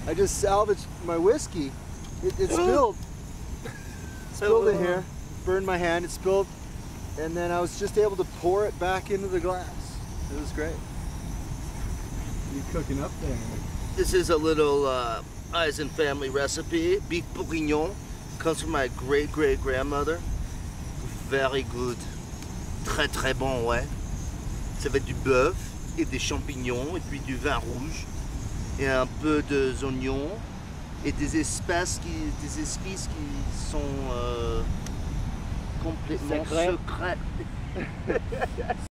I just salvaged my whiskey. It spilled. Spilled in here. Burned my hand. It spilled. And then I was just able to pour it back into the glass. It was great. What are you cooking up there? This is a little Eisen family recipe. Beef Bourguignon. Comes from my great-great-grandmother. Very good. Très très bon, ouais. Ça va être du bœuf et des champignons et puis du vin rouge et un peu d'oignons et des épices qui sont complètement secrètes.